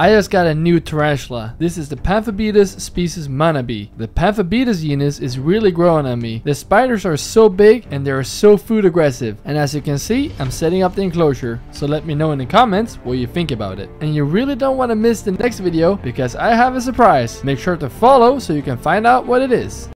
I just got a new tarantula. This is the Pamphobeteus species manabi. The Pamphobeteus genus is really growing on me. The spiders are so big and they are so food aggressive. And as you can see, I'm setting up the enclosure. So let me know in the comments what you think about it. And you really don't want to miss the next video because I have a surprise. Make sure to follow so you can find out what it is.